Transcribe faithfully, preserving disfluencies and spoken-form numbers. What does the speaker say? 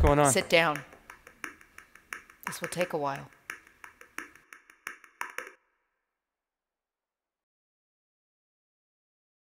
going on? Sit down. This will take a while.